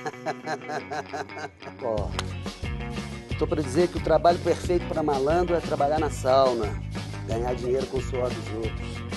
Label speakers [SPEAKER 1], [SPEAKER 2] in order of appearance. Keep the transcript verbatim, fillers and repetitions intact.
[SPEAKER 1] Ó, tô para dizer que o trabalho perfeito para malandro é trabalhar na sauna, ganhar dinheiro com o suor dos outros.